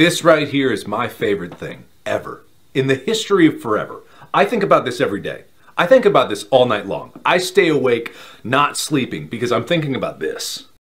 This right here is my favorite thing ever. In the history of forever. I think about this every day. I think about this all night long. I stay awake not sleeping because I'm thinking about this.